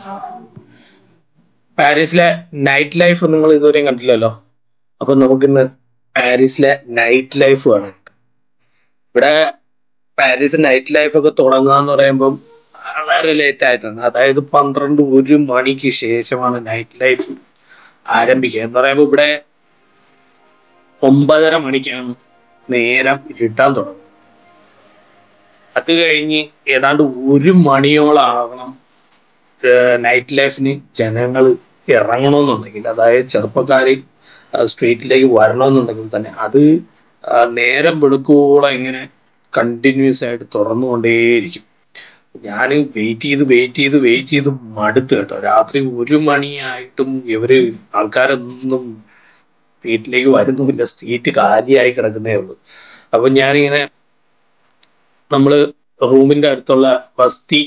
പാരീസിലെ night life നിങ്ങൾ ഇതുവരെയും കണ്ടില്ലല്ലോ. അപ്പൊ നമുക്കിന്ന് പാരീസിലെ നൈറ്റ് ലൈഫ് കാണാം. ഇവിടെ പാരീസ് നൈറ്റ് ലൈഫ് ഒക്കെ തുടങ്ങുക എന്ന് പറയുമ്പോൾ വളരെ ലേറ്റ് ആയിട്ടാണ്. അതായത് 12-1 മണിക്ക് ശേഷമാണ് നൈറ്റ് ലൈഫ് ആരംഭിക്കുക. എന്ന് പറയുമ്പോൾ ഇവിടെ 9:30 മണിക്കാണ് നേരം കിട്ടാൻ തുടങ്ങും. അത് കഴിഞ്ഞ് ഏതാണ്ട് 1 മണിയോളം ആകണം നൈറ്റ് ലൈഫിന് ജനങ്ങൾ ഇറങ്ങണമെന്നുണ്ടെങ്കിൽ, അതായത് ചെറുപ്പക്കാര് സ്ട്രീറ്റിലേക്ക് വരണമെന്നുണ്ടെങ്കിൽ തന്നെ അത് നേരം വെളുക്കോളം ഇങ്ങനെ കണ്ടിന്യൂസ് ആയിട്ട് തുറന്നുകൊണ്ടേയിരിക്കും. ഞാൻ വെയിറ്റ് ചെയ്ത് മടുത്ത് കേട്ടോ. രാത്രി 1 മണിയായിട്ടും ആൾക്കാരൊന്നും വീട്ടിലേക്ക് വരുന്നുമില്ല. സ്ട്രീറ്റ് കാലിയായി കിടക്കുന്നേ ഉള്ളൂ. അപ്പൊ ഞാനിങ്ങനെ നമ്മള് റൂമിന്റെ അടുത്തുള്ള ബസ്തി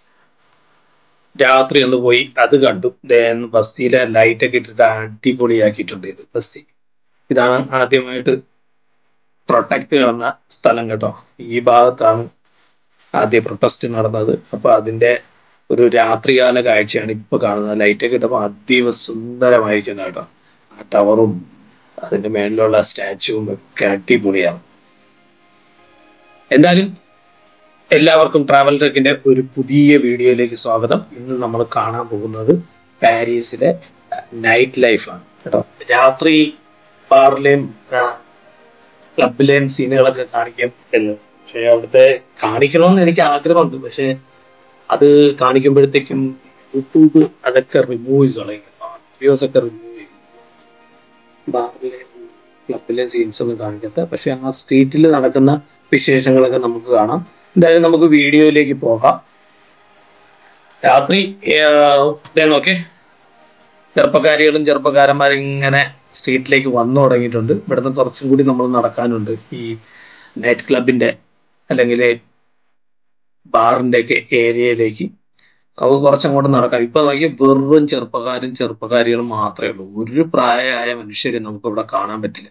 രാത്രി ഒന്ന് പോയി അത് കണ്ടു. ബസ്തിയിലെ ലൈറ്റ് ഒക്കെ ഇട്ടിട്ട് അടിപൊളിയാക്കിയിട്ടുണ്ട് ഇത് ബസ്തി. ഇതാണ് ആദ്യമായിട്ട് പ്രൊട്ടക്ട് നടന്ന സ്ഥലം കേട്ടോ. ഈ ഭാഗത്താണ് ആദ്യ പ്രൊട്ടസ്റ്റ് നടന്നത്. അപ്പൊ അതിന്റെ ഒരു രാത്രികാല കാഴ്ചയാണ് ഇപ്പൊ കാണുന്നത്. ലൈറ്റ് ഒക്കെ ഇട്ടപ്പോൾ സുന്ദരമായിരിക്കുന്നു കേട്ടോ. ആ ടവറും അതിന്റെ മേലിലുള്ള സ്റ്റാച്ചുവും ഒക്കെ അടിപൊളിയാണ്. എന്തായാലും എല്ലാവർക്കും ട്രാവൽ ട്രെക്കിന്റെ ഒരു പുതിയ വീഡിയോയിലേക്ക് സ്വാഗതം. ഇന്ന് നമ്മൾ കാണാൻ പോകുന്നത് പാരീസിലെ നൈറ്റ് ലൈഫാണ് കേട്ടോ. രാത്രി ബാറിലെയും ക്ലബിലെയും സീനുകളൊക്കെ കാണിക്കാൻ പറ്റുന്നത്. പക്ഷെ അവിടുത്തെ കാണിക്കണമെന്ന് എനിക്ക് ആഗ്രഹമുണ്ട്. പക്ഷെ അത് കാണിക്കുമ്പോഴത്തേക്കും യൂട്യൂബ് അതൊക്കെ റിമൂവ് ചെയ്ത് കളയും. വീഡിയോസ് ഒക്കെ റിമൂവ് ചെയ്യും. ബാറിലെയും ക്ലബിലെയും സീൻസ് ഒന്നും കാണിക്കാത്ത, പക്ഷെ ആ സ്ട്രീറ്റിൽ നടക്കുന്ന വിശേഷങ്ങളൊക്കെ നമുക്ക് കാണാം. എന്തായാലും നമുക്ക് വീഡിയോയിലേക്ക് പോകാം. രാത്രി ഓക്കെ, ചെറുപ്പക്കാരന്മാരും ഇങ്ങനെ സ്ട്രീറ്റിലേക്ക് വന്നു തുടങ്ങിയിട്ടുണ്ട്. ഇവിടുന്ന് കുറച്ചും കൂടി നമ്മൾ നടക്കാനുണ്ട് ഈ നൈറ്റ് ക്ലബിന്റെ അല്ലെങ്കിൽ ബാറിന്റെ ഒക്കെ ഏരിയയിലേക്ക്. നമുക്ക് കുറച്ചങ്ങോട്ട് നടക്കാം. ഇപ്പൊ നോക്കി വെറും ചെറുപ്പക്കാരികളും മാത്രമേ ഉള്ളൂ. ഒരു പ്രായമായ മനുഷ്യരെ നമുക്ക് ഇവിടെ കാണാൻ പറ്റില്ല.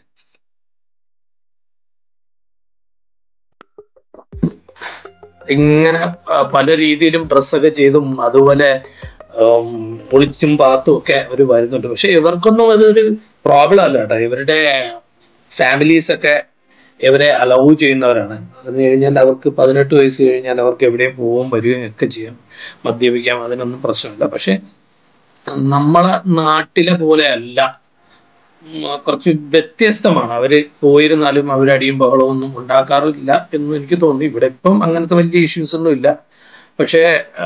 ഇങ്ങനെ പല രീതിയിലും ഡ്രസ്സൊക്കെ ചെയ്തും അതുപോലെ പൊളിച്ചും പാത്തും ഒക്കെ അവർ വരുന്നുണ്ട്. പക്ഷെ ഇവർക്കൊന്നും അതൊരു പ്രോബ്ലം അല്ല കേട്ടോ. ഇവരുടെ ഫാമിലീസ് ഒക്കെ ഇവരെ അലൗ ചെയ്യുന്നവരാണ്. അതെന്ന് കഴിഞ്ഞാൽ അവർക്ക് 18 വയസ്സ് കഴിഞ്ഞാൽ അവർക്ക് എവിടെയും പോകാൻ വരികയും ഒക്കെ ചെയ്യാം, മദ്യപിക്കാം, അതിനൊന്നും പ്രശ്നമില്ല. പക്ഷെ നമ്മളെ നാട്ടിലെ പോലെ അല്ല, കുറച്ച് വ്യത്യസ്തമാണ്. അവര് പോയിരുന്നാലും അവരടിയും ബഹളവും ഒന്നും ഉണ്ടാക്കാറില്ല എന്ന് എനിക്ക് തോന്നി. ഇവിടെ ഇപ്പം അങ്ങനത്തെ വലിയ ഇഷ്യൂസ് ഒന്നും ഇല്ല. പക്ഷേ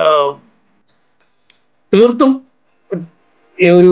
തീർത്തും ഒരു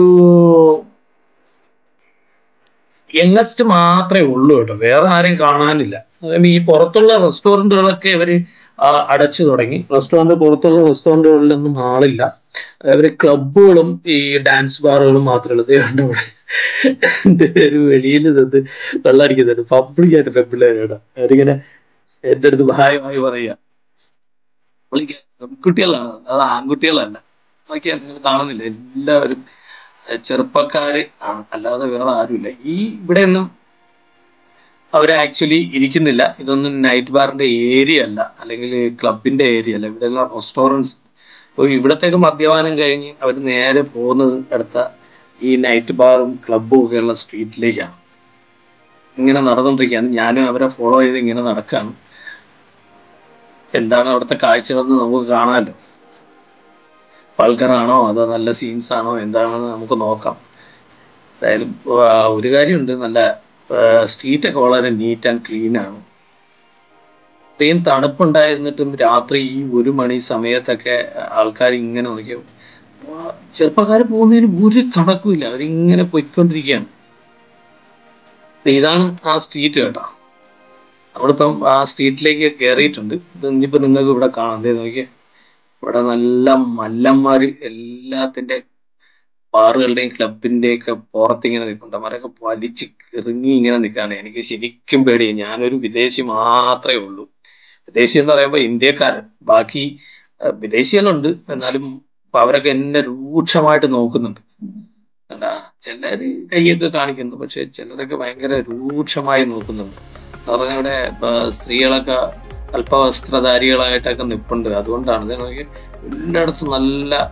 യങ്ങസ്റ്റ് മാത്രമേ ഉള്ളൂ കേട്ടോ. വേറെ ആരെയും കാണാനില്ല. ഈ പുറത്തുള്ള റെസ്റ്റോറൻറ്റുകളൊക്കെ ഇവര് അടച്ചു തുടങ്ങി. പുറത്തുള്ള റെസ്റ്റോറൻറ്റുകളിലൊന്നും ആളില്ല. അവര് ക്ലബുകളും ഈ ഡാൻസ് ബാറുകളും മാത്രമേ ഉള്ളൂ. ഇവിടെ ഒരു വെളിയിൽ നിന്ന് വെള്ളം അടിക്കുന്നുണ്ട്. പബ്ലിക്കായിട്ട് പെമ്പിള്ളേരാണ് അവരിങ്ങനെ എന്റെ അടുത്ത് ഹായ് പറയുക. പെൺകുട്ടികളാണ്, അത് ആൺകുട്ടികളല്ല. നോക്കിയാ നിങ്ങൾ കാണുന്നില്ല, എല്ലാവരും ചെറുപ്പക്കാര് ആണ്, അല്ലാതെ വേറെ ആരുമില്ല. ഇവിടെ ഒന്നും അവർ ആക്ച്വലി ഇരിക്കുന്നില്ല. ഇതൊന്നും നൈറ്റ് ബാറിന്റെ ഏരിയ അല്ല, അല്ലെങ്കിൽ ക്ലബിന്റെ ഏരിയ അല്ല. ഇവിടെ എല്ലാം റെസ്റ്റോറൻറ്റ്സ്. അപ്പോൾ ഇവിടത്തേക്ക് മദ്യപാനം കഴിഞ്ഞ് അവർ നേരെ പോകുന്നത് അടുത്ത ഈ നൈറ്റ് ബാറും ക്ലബും ഒക്കെയുള്ള സ്ട്രീറ്റിലേക്കാണ്. ഇങ്ങനെ നടന്നുകൊണ്ടിരിക്കുകയാണ്. ഞാനും അവരെ ഫോളോ ചെയ്ത് ഇങ്ങനെ നടക്കുകയാണ്. എന്താണ് അവിടുത്തെ കാഴ്ചകളെന്ന് നമുക്ക് കാണാമല്ലോ. വൾഗറാണോ അതോ നല്ല സീൻസ് ആണോ എന്താണെന്ന് നമുക്ക് നോക്കാം. എന്തായാലും ഒരു കാര്യമുണ്ട്, നല്ല സ്ട്രീറ്റൊക്കെ വളരെ നീറ്റ് ആൻഡ് ക്ലീൻ ആണ്. ഇത്രയും തണുപ്പുണ്ടായിരുന്നിട്ടും രാത്രി ഈ 1 മണി സമയത്തൊക്കെ ആൾക്കാർ ഇങ്ങനെ നോക്കിയാൽ ചെറുപ്പക്കാർ പോകുന്നതിന് ഒരു കണക്കുമില്ല. അവരിങ്ങനെ പോയിക്കൊണ്ടിരിക്കുകയാണ്. ഇതാണ് ആ സ്ട്രീറ്റ് കേട്ടോ. നമ്മളിപ്പം ആ സ്ട്രീറ്റിലേക്ക് കയറിയിട്ടുണ്ട്. ഇത് ഇനിയിപ്പോൾ നിങ്ങൾക്ക് ഇവിടെ കാണാം. നോക്കിയേ, ഇവിടെ നല്ല മല്ലന്മാര് എല്ലാത്തിന്റെ ബാറുകളുടെയും ക്ലബിന്റെയൊക്കെ പുറത്തിങ്ങനെ നിൽക്കുന്നുണ്ട്. അവരൊക്കെ വലിച്ച് കിറങ്ങി ഇങ്ങനെ നിൽക്കുകയാണ്. എനിക്ക് ശരിക്കും പേടിയായി. ഞാനൊരു വിദേശി മാത്രമേ ഉള്ളൂ. വിദേശി എന്ന് പറയുമ്പോൾ ഇന്ത്യക്കാരൻ, ബാക്കി വിദേശികളുണ്ട്. എന്നാലും അവരൊക്കെ എന്നെ രൂക്ഷമായിട്ട് നോക്കുന്നുണ്ട്. ചിലര് കൈയൊക്കെ കാണിക്കുന്നു, പക്ഷെ ചിലരൊക്കെ ഭയങ്കര രൂക്ഷമായി നോക്കുന്നുണ്ട്. എന്ന് പറഞ്ഞാൽ ഇവിടെ സ്ത്രീകളൊക്കെ അല്പവസ്ത്രധാരികളായിട്ടൊക്കെ നിൽപ്പുണ്ട്. അതുകൊണ്ടാണ് നോക്കി എല്ലായിടത്തും നല്ല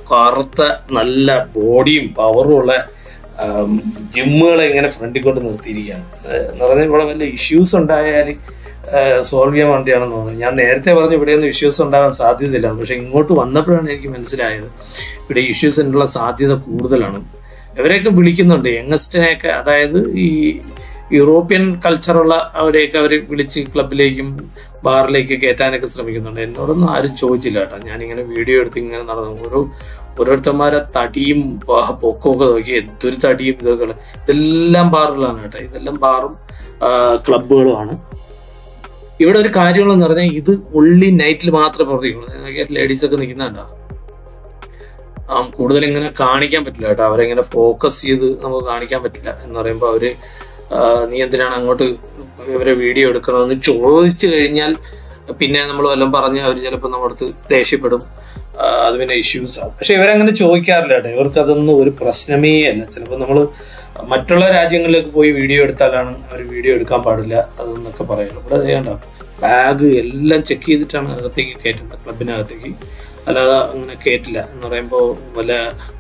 കറുത്ത നല്ല ബോഡിയും പവറും ഉള്ള ജിമ്മുകളെ ഇങ്ങനെ ഫ്രണ്ടിൽ കൊണ്ട് നിർത്തിയിരിക്കുകയാണ്. എന്ന് പറഞ്ഞാൽ ഇവിടെ വല്ല ഇഷ്യൂസ് ഉണ്ടായാൽ സോൾവ് ചെയ്യാൻ വേണ്ടിയാണെന്ന് തോന്നുന്നത്. ഞാൻ നേരത്തെ പറഞ്ഞു ഇവിടെയൊന്നും ഇഷ്യൂസ് ഉണ്ടാകാൻ സാധ്യതയില്ല, പക്ഷെ ഇങ്ങോട്ട് വന്നപ്പോഴാണ് എനിക്ക് മനസ്സിലായത് ഇവിടെ ഇഷ്യൂസിനുള്ള സാധ്യത കൂടുതലാണ്. ഇവരെയൊക്കെ വിളിക്കുന്നുണ്ട് യങ്ങസ്റ്റിനെയൊക്കെ, അതായത് ഈ യൂറോപ്യൻ കൾച്ചറുള്ള അവരെയൊക്കെ അവർ വിളിച്ച് ക്ലബിലേക്കും ബാറിലേക്ക് കയറ്റാനൊക്കെ ശ്രമിക്കുന്നുണ്ട്. എന്നോടൊന്നും ആരും ചോദിച്ചില്ല കേട്ടോ. ഞാനിങ്ങനെ വീഡിയോ എടുത്ത് ഇങ്ങനെ നടന്നു ഓരോരുത്തന്മാരെ തടിയും പൊക്കമൊക്കെ നോക്കി എന്തൊരു തടിയും ഇതൊക്കെ. ഇതെല്ലാം ബാറുകളാണ് കേട്ടോ, ഇതെല്ലാം ബാറും ക്ലബുകളുമാണ്. ഇവിടെ ഒരു കാര്യങ്ങളെന്ന് പറഞ്ഞാൽ ഇത് ഒള്ളി നൈറ്റിൽ മാത്രമേ പ്രവർത്തിക്കുള്ളൂ. ലേഡീസൊക്കെ നിൽക്കുന്നുണ്ടോ, കൂടുതൽ ഇങ്ങനെ കാണിക്കാൻ പറ്റില്ല കേട്ടോ. അവരെങ്ങനെ ഫോക്കസ് ചെയ്ത് നമുക്ക് കാണിക്കാൻ പറ്റില്ല. എന്ന് പറയുമ്പോൾ അവര് നീ എന്തിനാണ് അങ്ങോട്ട് ഇവരെ വീഡിയോ എടുക്കണമെന്ന് ചോദിച്ചു കഴിഞ്ഞാൽ പിന്നെ നമ്മൾ വല്ലതും പറഞ്ഞ് അവർ ചിലപ്പോൾ നമ്മളടുത്ത് ദേഷ്യപ്പെടും, അത് പിന്നെ ഇഷ്യൂസ് ആവും. പക്ഷെ ഇവരങ്ങനെ ചോദിക്കാറില്ല കേട്ടോ, ഇവർക്ക് അതൊന്നും ഒരു പ്രശ്നമേ അല്ല. ചിലപ്പോൾ നമ്മൾ മറ്റുള്ള രാജ്യങ്ങളിലേക്ക് പോയി വീഡിയോ എടുത്താലാണ് അവർ വീഡിയോ എടുക്കാൻ പാടില്ല അതെന്നൊക്കെ പറയുന്നത്. ഇവിടെ ചെയ്യണ്ട, ബാഗ് എല്ലാം ചെക്ക് ചെയ്തിട്ടാണ് അകത്തേക്ക് കയറ്റുന്നത്, ക്ലബിനകത്തേക്ക്. അല്ലാതെ അങ്ങനെ കയറ്റില്ല. എന്ന് പറയുമ്പോൾ വല്ല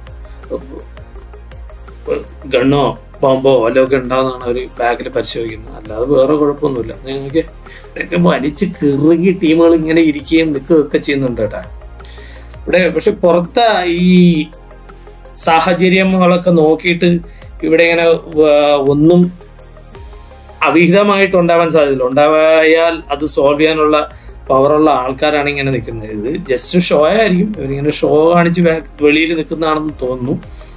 ഗണ്ണോ ബോംബോ വല്ലതൊക്കെ ഉണ്ടാകുന്നതാണ് അവർ ബാഗിൽ പരിശോധിക്കുന്നത്. അല്ലാതെ വേറെ കുഴപ്പമൊന്നുമില്ല. നിങ്ങൾക്ക് ഇവിടെയൊക്കെ വലിച്ച് കിറുകി ടീമുകൾ ഇങ്ങനെ ഇരിക്കുകയും നിൽക്കുകയൊക്കെ ചെയ്യുന്നുണ്ട് കേട്ടോ ഇവിടെ. പക്ഷെ പുറത്തെ ഈ സാഹചര്യങ്ങളൊക്കെ നോക്കിയിട്ട് ഇവിടെ ഇങ്ങനെ ഒന്നും അവിഹിതമായിട്ടുണ്ടാവാൻ സാധ്യതയില്ല. ഉണ്ടായാൽ അത് സോൾവ് ചെയ്യാനുള്ള പവറുള്ള ആൾക്കാരാണ് ഇങ്ങനെ നിൽക്കുന്നത്. ഇത് ജസ്റ്റ് ഷോ ആയിരിക്കും, ഇവരിങ്ങനെ ഷോ കാണിച്ച് വെളിയിൽ നിൽക്കുന്നതാണെന്ന് തോന്നുന്നു.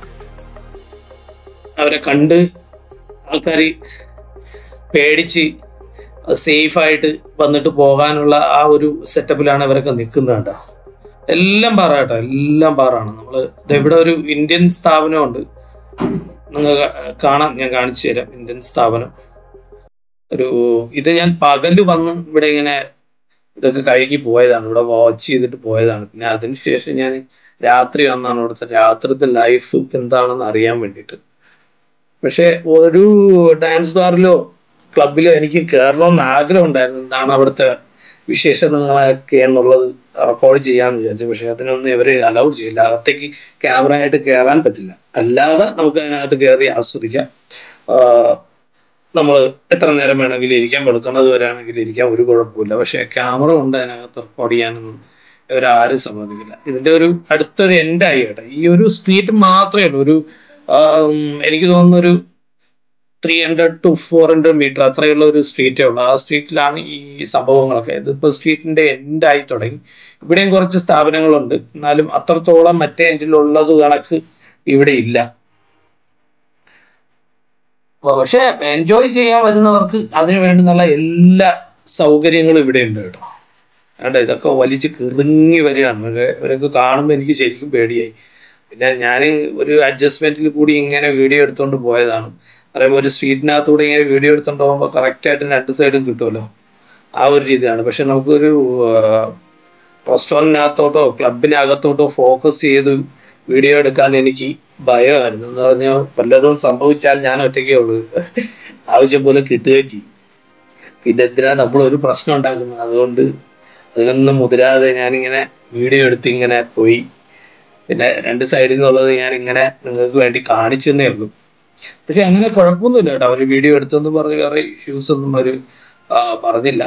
അവരെ കണ്ട് ആൾക്കാർ പേടിച്ച് സേഫായിട്ട് വന്നിട്ട് പോകാനുള്ള ആ ഒരു സെറ്റപ്പിലാണ് ഇവരൊക്കെ നിൽക്കുന്നത് കേട്ടോ. എല്ലാം ബാറ കേട്ടോ, എല്ലാം ബാറാണ്. നമ്മൾ ഇവിടെ ഒരു ഇന്ത്യൻ സ്ഥാപനമുണ്ട്, നിങ്ങൾ കാണാം, ഞാൻ കാണിച്ചു തരാം. ഇന്ത്യൻ സ്ഥാപനം ഇത് ഞാൻ പകല് വന്ന് ഇവിടെ ഇങ്ങനെ ഇതൊക്കെ കഴുകി പോയതാണ്, ഇവിടെ വാച്ച് ചെയ്തിട്ട് പോയതാണ്. പിന്നെ അതിനുശേഷം ഞാൻ രാത്രി വന്നാണ് ഇവിടുത്തെ രാത്രിത്തെ ലൈഫ് എന്താണെന്ന് അറിയാൻ വേണ്ടിയിട്ട്. പക്ഷെ ഒരു ഡാൻസ് ബാറിലോ ക്ലബിലോ എനിക്ക് കയറണമെന്ന് ആഗ്രഹം ഉണ്ടായിരുന്നു. എന്താണ് അവിടുത്തെ വിശേഷങ്ങളൊക്കെ എന്നുള്ളത് റെക്കോർഡ് ചെയ്യാമെന്ന് വിചാരിച്ചു. പക്ഷെ അതിനൊന്നും ഇവര് അലൗ ചെയ്യില്ല. അകത്തേക്ക് ക്യാമറ ആയിട്ട് കയറാൻ പറ്റില്ല. അല്ലാതെ നമുക്ക് അതിനകത്ത് കയറി ആസ്വദിക്കാം. നമ്മൾ എത്ര നേരം വേണമെങ്കിലും ഇരിക്കാൻ, വെളുക്കുന്നത് വരാണെങ്കിൽ ഇരിക്കാൻ, ഒരു കുഴപ്പമില്ല. പക്ഷെ ക്യാമറ കൊണ്ട് അതിനകത്ത് റെക്കോർഡ് ചെയ്യാനൊന്നും ഇവരാരും സമ്മതിക്കില്ല. ഇതിന്റെ ഒരു അടുത്തൊരു എൻഡായി കേട്ടോ. ഈ ഒരു സ്ട്രീറ്റ് മാത്രമേ ഉള്ളൂ, ഒരു എനിക്ക് തോന്നുന്ന ഒരു 300 to 400 മീറ്റർ അത്രയുള്ള ഒരു സ്ട്രീറ്റേ ഉള്ളൂ. ആ സ്ട്രീറ്റിലാണ് ഈ സംഭവങ്ങളൊക്കെ. ഇതിപ്പോ സ്ട്രീറ്റിന്റെ എൻഡായി തുടങ്ങി. ഇവിടെയും കുറച്ച് സ്ഥാപനങ്ങളുണ്ട്, എന്നാലും അത്രത്തോളം മറ്റേ എൻഡിലുള്ളത് കണക്ക് ഇവിടെ ഇല്ല. പക്ഷെ എൻജോയ് ചെയ്യാൻ വരുന്നവർക്ക് അതിനു വേണ്ടുന്നുള്ള എല്ലാ സൗകര്യങ്ങളും ഇവിടെ ഉണ്ട് കേട്ടോ. വേണ്ട, ഇതൊക്കെ വലിച്ച് കിറുങ്ങി വരികയാണ്. ഇവരൊക്കെ കാണുമ്പോൾ എനിക്ക് ശരിക്കും പേടിയായി. പിന്നെ ഞാൻ ഒരു അഡ്ജസ്റ്റ്മെന്റിൽ കൂടി ഇങ്ങനെ വീഡിയോ എടുത്തുകൊണ്ട് പോയതാണ്. പറയുമ്പോൾ ഒരു സ്ട്രീറ്റിനകത്തൂടെ ഇങ്ങനെ വീഡിയോ എടുത്തുകൊണ്ട് പോകുമ്പോൾ കറക്റ്റായിട്ട് രണ്ട് സൈഡും കിട്ടുമല്ലോ, ആ ഒരു രീതിയാണ്. പക്ഷെ നമുക്കൊരു റെസ്റ്റോറൻറ്റിനകത്തോട്ടോ ക്ലബിനകത്തോട്ടോ ഫോക്കസ് ചെയ്ത് വീഡിയോ എടുക്കാൻ എനിക്ക് ഭയമായിരുന്നു. എന്ന് പറഞ്ഞാൽ വല്ലതും സംഭവിച്ചാൽ ഞാൻ ഒറ്റയ്ക്കേ ഉള്ളൂ, ആവശ്യം പോലെ കിട്ടുകയും ചെയ്യും. പിന്നെ എന്തിനാ നമ്മളൊരു പ്രശ്നം ഉണ്ടാക്കുന്നത്? അതുകൊണ്ട് അതിനൊന്നും മുതിരാതെ ഞാനിങ്ങനെ വീഡിയോ എടുത്ത് ഇങ്ങനെ പോയി. പിന്നെ രണ്ട് സൈഡിൽ നിന്നുള്ളത് ഞാൻ ഇങ്ങനെ നിങ്ങൾക്ക് വേണ്ടി കാണിച്ചു തന്നേ ഉള്ളൂ. പക്ഷെ അങ്ങനെ കുഴപ്പമൊന്നുമില്ല കേട്ടോ. അവർ വീഡിയോ എടുത്തെന്ന് പറഞ്ഞ് വേറെ ഇഷ്യൂസ് ഒന്നും അവർ പറഞ്ഞില്ല.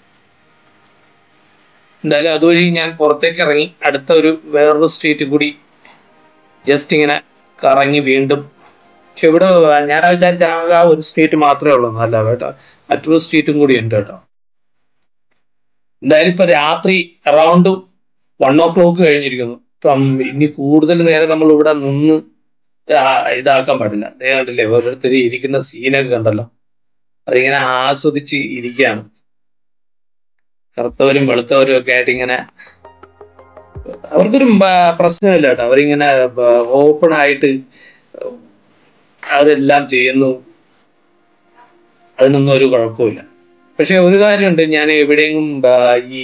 എന്തായാലും അതുവഴി ഞാൻ പുറത്തേക്ക് ഇറങ്ങി അടുത്ത ഒരു വേറൊരു സ്ട്രീറ്റ് കൂടി ജസ്റ്റ് ഇങ്ങനെ കറങ്ങി വീണ്ടും. പക്ഷെ ഇവിടെ ഞാൻ വിചാരിച്ച ആ ഒരു സ്ട്രീറ്റ് മാത്രമേ ഉള്ളൂ, അല്ല കേട്ടോ, മറ്റൊരു സ്ട്രീറ്റും കൂടി ഉണ്ട് കേട്ടോ. എന്തായാലും ഇപ്പൊ രാത്രി അറൗണ്ട് 1 o'clock കഴിഞ്ഞിരിക്കുന്നു. ഇപ്പം ഇനി കൂടുതൽ നേരം നമ്മൾ ഇവിടെ നിന്ന് ഇതാക്കാൻ പാടില്ല. കണ്ടില്ലേ ഓരോരുത്തർ ഇരിക്കുന്ന സീനൊക്കെ കണ്ടല്ലോ, അതിങ്ങനെ ആസ്വദിച്ച് ഇരിക്കുകയാണ്. കറുത്തവരും വെളുത്തവരും ഒക്കെ ആയിട്ട് ഇങ്ങനെ, അവർക്കൊരു പ്രശ്നമില്ല കേട്ടോ. അവരിങ്ങനെ ഓപ്പൺ ആയിട്ട് അതെല്ലാം ചെയ്യുന്നു, അതിനൊന്നും ഒരു കുഴപ്പമില്ല. പക്ഷെ ഒരു കാര്യമുണ്ട്, ഞാൻ എവിടെയെങ്കിലും ഈ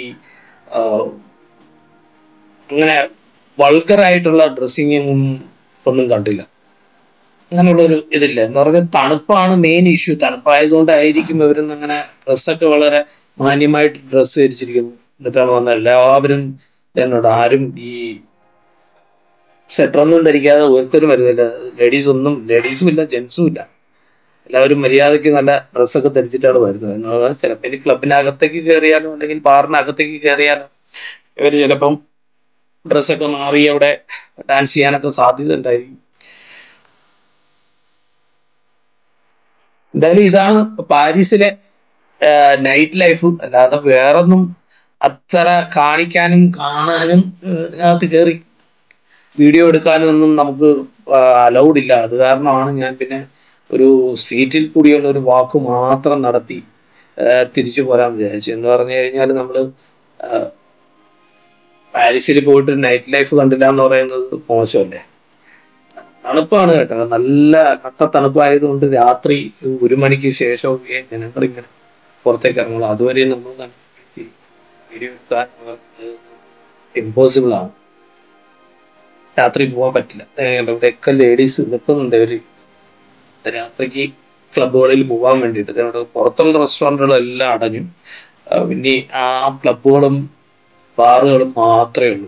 അങ്ങനെ വൾഗറായിട്ടുള്ള ഡ്രസ്സിങ്ങും ഒന്നും കണ്ടില്ല. അങ്ങനെയുള്ളൊരു ഇതില്ല. എന്ന് പറഞ്ഞാൽ തണുപ്പാണ് മെയിൻ ഇഷ്യൂ. തണുപ്പായതുകൊണ്ടായിരിക്കും ഇവരൊന്നും അങ്ങനെ ഡ്രസ്സൊക്കെ വളരെ മാന്യമായിട്ട് ഡ്രസ്സ് ധരിച്ചിരിക്കുന്നു. എന്നിട്ടാണ് വന്നത് എല്ലാവരും എന്നോട്. ആരും ഈ സ്വെറ്ററൊന്നും ധരിക്കാതെ ഓരോരുത്തരും വരുന്നില്ല. ലേഡീസും ഇല്ല, ജെൻസും ഇല്ല. എല്ലാവരും മര്യാദയ്ക്ക് നല്ല ഡ്രസ്സൊക്കെ ധരിച്ചിട്ടാണ് വരുന്നത്. എന്നുള്ളത് ചിലപ്പോൾ ഇനി ക്ലബിനകത്തേക്ക് കയറിയാലോ അല്ലെങ്കിൽ ബാറിനകത്തേക്ക് കയറിയാലോ ഇവർ ചിലപ്പം ഡ്രസ്സൊക്കെ മാറി അവിടെ ഡാൻസ് ചെയ്യാനൊക്കെ സാധ്യത ഉണ്ടായിരിക്കും. എന്തായാലും ഇതാണ് പാരീസിലെ നൈറ്റ് ലൈഫ്. അല്ലാതെ വേറൊന്നും അത്ര കാണിക്കാനും കാണാനും ഇതിനകത്ത് കയറി വീഡിയോ എടുക്കാനും ഒന്നും നമുക്ക് അലൗഡ് ഇല്ല. അത് കാരണമാണ് ഞാൻ പിന്നെ ഒരു സ്ട്രീറ്റിൽ കൂടിയുള്ള ഒരു വാക്ക് മാത്രം നടത്തി തിരിച്ചു പോരാൻ വിചാരിച്ചു. എന്ന് പറഞ്ഞു കഴിഞ്ഞാൽ നമ്മൾ പാരീസിൽ പോയിട്ട് നൈറ്റ് ലൈഫ് കണ്ടില്ല എന്ന് പറയുന്നത് മോശമല്ലേ. തണുപ്പാണ് കേട്ടോ, നല്ല കട്ട തണുപ്പായതുകൊണ്ട് രാത്രി 1 മണിക്ക് ശേഷമൊക്കെ ജനങ്ങൾ ഇങ്ങനെ പുറത്തേക്ക് ഇറങ്ങുള്ളൂ. അതുവരെ നമ്മൾ വീഡിയോ എടുക്കാൻ ഇമ്പോസിബിൾ ആണ്. രാത്രി പോകാൻ പറ്റില്ല. ഇവിടെയൊക്കെ ലേഡീസ് നിൽക്കുന്നുണ്ട്. ഒരു രാത്രിക്ക് ക്ലബുകളിൽ പോകാൻ വേണ്ടിയിട്ട് ഇവിടെ പുറത്തുള്ള റെസ്റ്റോറൻറ്റുകളെല്ലാം അടഞ്ഞു. പിന്നെ ആ ക്ലബുകളും ബാറുകളും മാത്രമേ ഉള്ളൂ.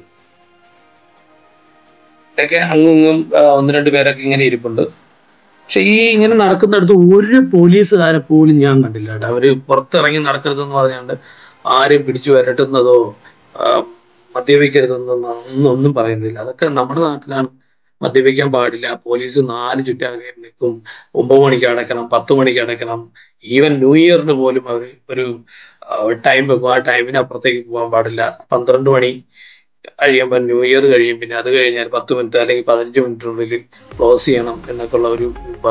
ഇതൊക്കെ അങ്ങും ഒന്ന് രണ്ട് പേരൊക്കെ ഇങ്ങനെ ഇരിപ്പുണ്ട്. പക്ഷെ ഈ ഇങ്ങനെ നടക്കുന്നിടത്ത് ഒരു പോലീസുകാരെ പോലും ഞാൻ കണ്ടില്ല കേട്ടോ. അവര് പുറത്തിറങ്ങി നടക്കരുതെന്ന് പറഞ്ഞുകൊണ്ട് ആരെയും പിടിച്ചു വരട്ടുന്നതോ മദ്യപിക്കരുതെന്നോ ഒന്നും പറയുന്നില്ല. അതൊക്കെ നമ്മുടെ നാട്ടിലാണ്. മദ്യപിക്കാൻ പാടില്ല, പോലീസ് 4 ചുറ്റാകെ നിൽക്കും, 9 മണിക്ക് അടയ്ക്കണം, 10 മണിക്ക് അടയ്ക്കണം. ഈവൻ ന്യൂ ഇയറിന് പോലും അവർ ഒരു ടൈം വെക്കും. ആ ടൈമിന് അപ്പുറത്തേക്ക് പോകാൻ പാടില്ല. 12 മണി കഴിയുമ്പോൾ ന്യൂ ഇയർ കഴിയും. പിന്നെ അത് കഴിഞ്ഞാൽ 10 മിനിറ്റ് അല്ലെങ്കിൽ 15 മിനിറ്റിനുള്ളിൽ ക്ലോസ് ചെയ്യണം എന്നൊക്കെയുള്ള ഒരു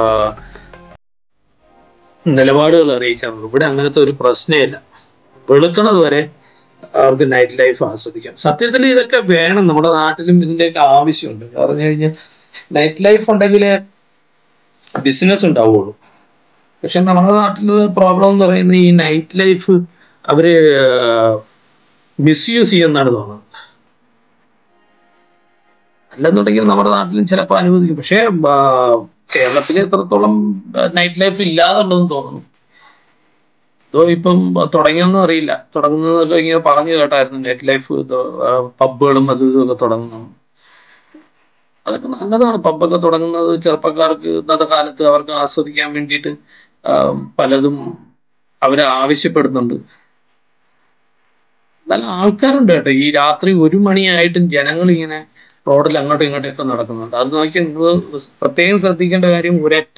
നിലപാടുകൾ അറിയിക്കാറുണ്ട്. ഇവിടെ അങ്ങനത്തെ ഒരു പ്രശ്നമില്ല. വെളുക്കണത് വരെ അവർക്ക് നൈറ്റ് ലൈഫ് ആസ്വദിക്കാം. സത്യത്തിൽ ഇതൊക്കെ വേണം, നമ്മുടെ നാട്ടിലും ഇതിൻ്റെയൊക്കെ ആവശ്യമുണ്ട്. പറഞ്ഞു കഴിഞ്ഞാൽ നൈറ്റ് ലൈഫ് ഉണ്ടെങ്കിലേ ബിസിനസ് ഉണ്ടാവുള്ളൂ. പക്ഷെ നമ്മുടെ നാട്ടിൽ പ്രോബ്ലം എന്ന് പറയുന്നത് ഈ നൈറ്റ് ലൈഫ് അവര് മിസ്യൂസ് ചെയ്യുമെന്നാണ് തോന്നുന്നത്. അല്ലെന്നുണ്ടെങ്കിൽ നമ്മുടെ നാട്ടിലും ചിലപ്പോൾ അനുവദിക്കും. പക്ഷേ കേരളത്തിൽ എത്രത്തോളം നൈറ്റ് ലൈഫ് ഇല്ലാതുണ്ടെന്ന് തോന്നുന്നു. ഇതോ ഇപ്പം തുടങ്ങിയൊന്നും അറിയില്ല. തുടങ്ങുന്നതൊക്കെ ഇങ്ങനെ പറഞ്ഞു കേട്ടായിരുന്നു, നൈറ്റ് ലൈഫ് പബ്ബുകളും അതും ഇതൊക്കെ തുടങ്ങുന്നു. അതൊക്കെ നല്ലതാണ്. പബ്ബൊക്കെ തുടങ്ങുന്നത് ചെറുപ്പക്കാർക്ക് ഇന്നത്തെ കാലത്ത് അവർക്ക് ആസ്വദിക്കാൻ വേണ്ടിയിട്ട് പലതും അവര് ആവശ്യപ്പെടുന്നുണ്ട്. നല്ല ആൾക്കാരുണ്ട് കേട്ടോ. ഈ രാത്രി 1 മണിയായിട്ടും ജനങ്ങൾ ഇങ്ങനെ റോഡിൽ അങ്ങോട്ടും ഇങ്ങോട്ടൊക്കെ നടക്കുന്നുണ്ട്. അത് നോക്കിയാൽ നിങ്ങൾ പ്രത്യേകം ശ്രദ്ധിക്കേണ്ട കാര്യം,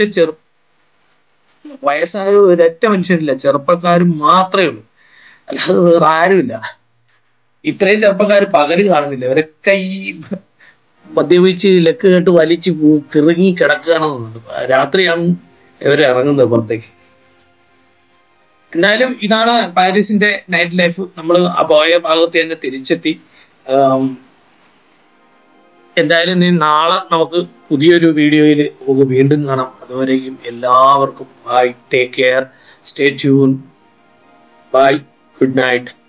വയസ്സായ ഒരൊറ്റ മനുഷ്യരില്ല, ചെറുപ്പക്കാരും മാത്രമേ ഉള്ളൂ. അല്ലാതെ വേറെ ആരുമില്ല. ഇത്രയും ചെറുപ്പക്കാർ പകല് കാണുന്നില്ല. ഇവരൊക്കെ ഈ മദ്യപിച്ച് ലക്ക് കേട്ട് വലിച്ച് കിറങ്ങി കിടക്കുകയാണെന്ന് തോന്നുന്നു. രാത്രിയാണ് ഇവർ ഇറങ്ങുന്നത് പുറത്തേക്ക്. എന്തായാലും ഇതാണ് പാരീസിന്റെ നൈറ്റ് ലൈഫ്. നമ്മൾ ആ പോയ ഭാഗത്ത് തന്നെ തിരിച്ചെത്തി. എന്തായാലും നാളെ നമുക്ക് പുതിയൊരു വീഡിയോയിൽ നമുക്ക് വീണ്ടും കാണാം. അതുവരെയും എല്ലാവർക്കും bye, take care, stay tune, bye, good night.